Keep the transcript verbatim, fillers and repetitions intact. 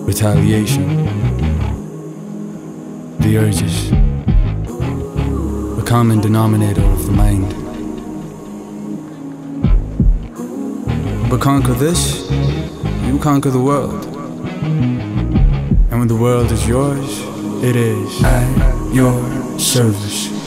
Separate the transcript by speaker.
Speaker 1: retaliation, the urges, the common denominator of the mind. But conquer this, you conquer the world. And when the world is yours, it is at your service.